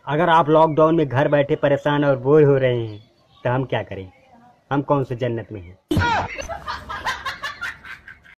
अगर आप लॉकडाउन में घर बैठे परेशान और बोर हो रहे हैं तो हम क्या करें? हम कौन से जन्नत में हैं?